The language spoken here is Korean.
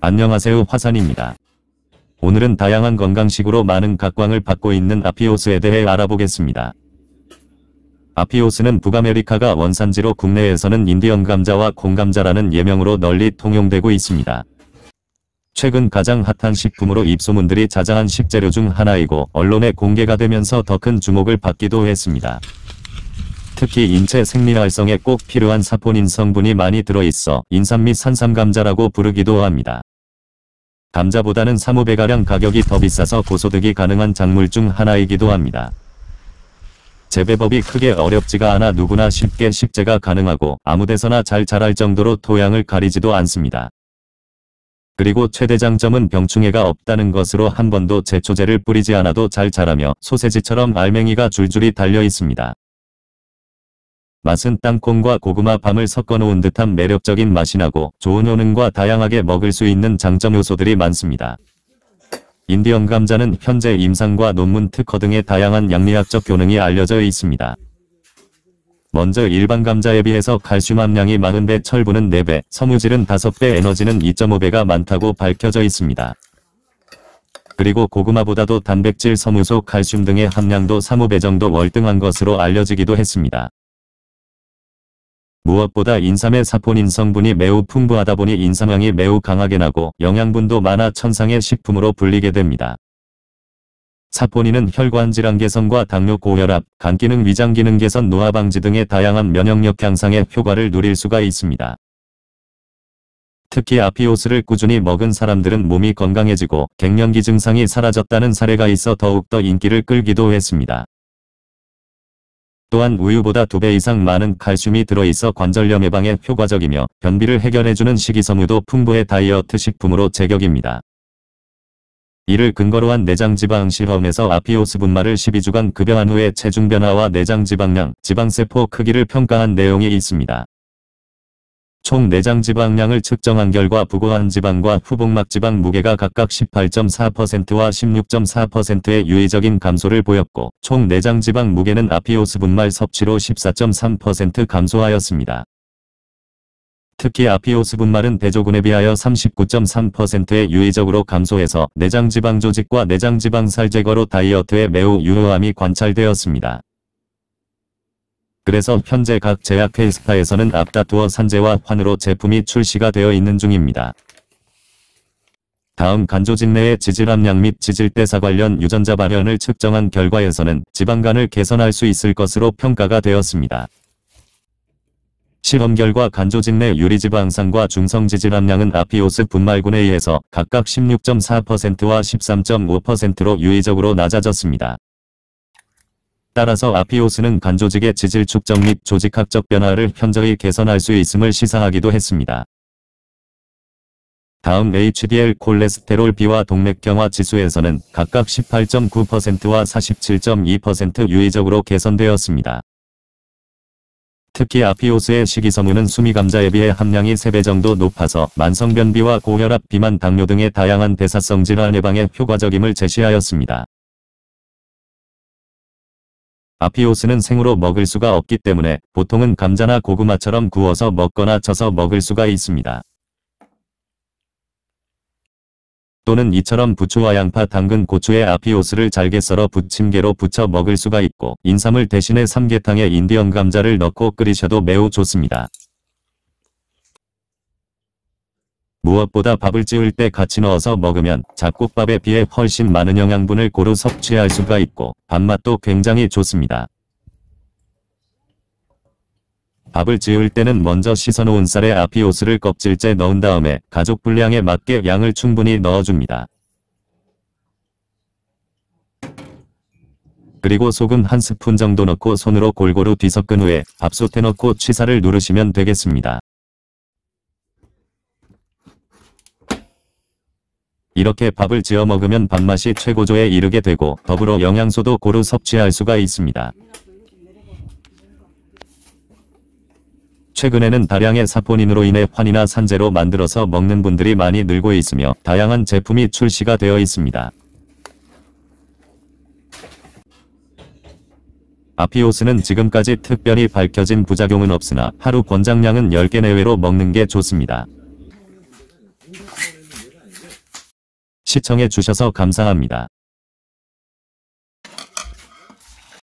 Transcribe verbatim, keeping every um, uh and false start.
안녕하세요, 화산입니다. 오늘은 다양한 건강식으로 많은 각광을 받고 있는 아피오스에 대해 알아보겠습니다. 아피오스는 북아메리카가 원산지로 국내에서는 인디언 감자와 콩감자라는 예명으로 널리 통용되고 있습니다. 최근 가장 핫한 식품으로 입소문들이 자자한 식재료 중 하나이고 언론에 공개가 되면서 더 큰 주목을 받기도 했습니다. 특히 인체 생리 활성에 꼭 필요한 사포닌 성분이 많이 들어있어 인삼 및 산삼감자라고 부르기도 합니다. 감자보다는 삼, 오 배가량 가격이 더 비싸서 고소득이 가능한 작물 중 하나이기도 합니다. 재배법이 크게 어렵지가 않아 누구나 쉽게 식재가 가능하고 아무데서나 잘 자랄 정도로 토양을 가리지도 않습니다. 그리고 최대 장점은 병충해가 없다는 것으로 한 번도 제초제를 뿌리지 않아도 잘 자라며 소세지처럼 알맹이가 줄줄이 달려 있습니다. 맛은 땅콩과 고구마 밤을 섞어 놓은 듯한 매력적인 맛이 나고 좋은 효능과 다양하게 먹을 수 있는 장점 요소들이 많습니다. 인디언 감자는 현재 임상과 논문 특허 등의 다양한 양리학적 효능이 알려져 있습니다. 먼저 일반 감자에 비해서 칼슘 함량이 사십 배, 철분은 네 배, 섬유질은 다섯 배, 에너지는 이 점 오 배가 많다고 밝혀져 있습니다. 그리고 고구마보다도 단백질, 섬유소, 칼슘 등의 함량도 삼, 오 배 정도 월등한 것으로 알려지기도 했습니다. 무엇보다 인삼의 사포닌 성분이 매우 풍부하다 보니 인삼향이 매우 강하게 나고 영양분도 많아 천상의 식품으로 불리게 됩니다. 사포닌은 혈관 질환 개선과 당뇨, 고혈압, 간 기능, 위장 기능 개선, 노화 방지 등의 다양한 면역력 향상의 효과를 누릴 수가 있습니다. 특히 아피오스를 꾸준히 먹은 사람들은 몸이 건강해지고 갱년기 증상이 사라졌다는 사례가 있어 더욱더 인기를 끌기도 했습니다. 또한 우유보다 두 배 이상 많은 칼슘이 들어있어 관절염 예방에 효과적이며 변비를 해결해주는 식이섬유도 풍부해 다이어트 식품으로 제격입니다. 이를 근거로 한 내장지방 실험에서 아피오스 분말을 십이 주간 급여한 후에 체중 변화와 내장지방량, 지방세포 크기를 평가한 내용이 있습니다. 총 내장지방량을 측정한 결과 부고한 지방과 후복막 지방 무게가 각각 십팔 점 사 퍼센트와 십육 점 사 퍼센트의 유의적인 감소를 보였고 총 내장지방 무게는 아피오스 분말 섭취로 십사 점 삼 퍼센트 감소하였습니다. 특히 아피오스 분말은 대조군에 비하여 삼십구 점 삼 퍼센트의 유의적으로 감소해서 내장지방 조직과 내장지방살 제거로 다이어트에 매우 유효함이 관찰되었습니다. 그래서 현재 각 제약회사에서는 앞다투어 산재와 환으로 제품이 출시가 되어 있는 중입니다. 다음 간조직 내의 지질 함량 및 지질대사 관련 유전자 발현을 측정한 결과에서는 지방간을 개선할 수 있을 것으로 평가가 되었습니다. 실험 결과 간조직 내 유리지방산과 중성지질 함량은 아피오스 분말군에 의해서 각각 십육 점 사 퍼센트와 십삼 점 오 퍼센트로 유의적으로 낮아졌습니다. 따라서 아피오스는 간조직의 지질 축적 및 조직학적 변화를 현저히 개선할 수 있음을 시사하기도 했습니다. 다음 에이치디엘 콜레스테롤 비와 동맥경화 지수에서는 각각 십팔 점 구 퍼센트와 사십칠 점 이 퍼센트 유의적으로 개선되었습니다. 특히 아피오스의 식이섬유는 수미감자에 비해 함량이 세 배 정도 높아서 만성변비와 고혈압, 비만, 당뇨 등의 다양한 대사성 질환 예방에 효과적임을 제시하였습니다. 아피오스는 생으로 먹을 수가 없기 때문에 보통은 감자나 고구마처럼 구워서 먹거나 쪄서 먹을 수가 있습니다. 또는 이처럼 부추와 양파, 당근, 고추에 아피오스를 잘게 썰어 부침개로 부쳐 먹을 수가 있고 인삼을 대신해 삼계탕에 인디언 감자를 넣고 끓이셔도 매우 좋습니다. 무엇보다 밥을 지을 때 같이 넣어서 먹으면 잡곡밥에 비해 훨씬 많은 영양분을 고루 섭취할 수가 있고 밥맛도 굉장히 좋습니다. 밥을 지을 때는 먼저 씻어놓은 쌀에 아피오스를 껍질째 넣은 다음에 가족 분량에 맞게 양을 충분히 넣어줍니다. 그리고 소금 한 스푼 정도 넣고 손으로 골고루 뒤섞은 후에 밥솥에 넣고 취사를 누르시면 되겠습니다. 이렇게 밥을 지어 먹으면 밥맛이 최고조에 이르게 되고 더불어 영양소도 고루 섭취할 수가 있습니다. 최근에는 다량의 사포닌으로 인해 환이나 산재로 만들어서 먹는 분들이 많이 늘고 있으며 다양한 제품이 출시가 되어 있습니다. 아피오스는 지금까지 특별히 밝혀진 부작용은 없으나 하루 권장량은 열 개 내외로 먹는 게 좋습니다. 시청해 주셔서 감사합니다.